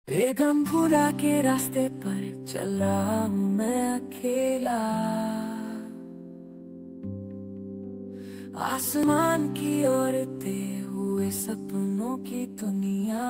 बेगमपुरा के रास्ते पर चला हूँ मैं अकेला। आसमान की ओर ते हुए सपनों की दुनिया,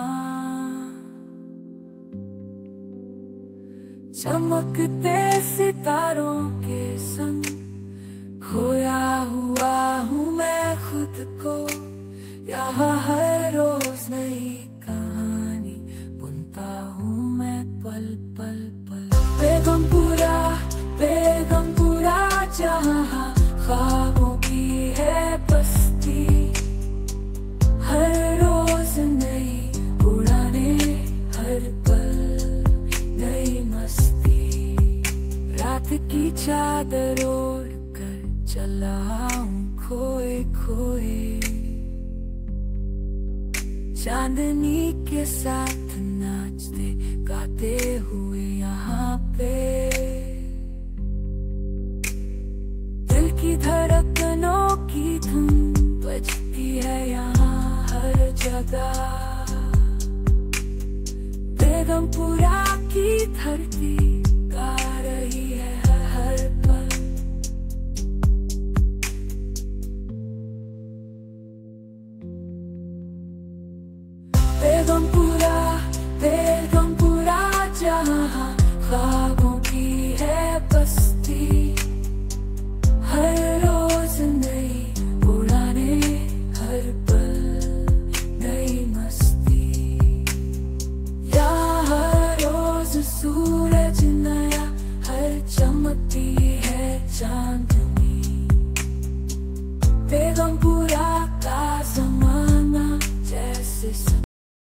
चमकते सितारों के संग खोया हुआ हूँ मैं खुद को। यहाँ हर रोज नई कहानी बुनता हूँ मैं पल पल पल। बेगमपुरा बेगमपुरा जहाँ ख्वाबों की है बस्ती, हर रोज नई उड़ाने, हर पल नई मस्ती। रात की चादर ओढ़ कर चला हूँ खोए खोए, चांदनी के साथ नाचते गाते हुए यहाँ पे। दिल की धड़कनों की धुन बजती है यहाँ हर जगह। बेगमपुरा की धरती गा रही है हर पल। बेगमपुरा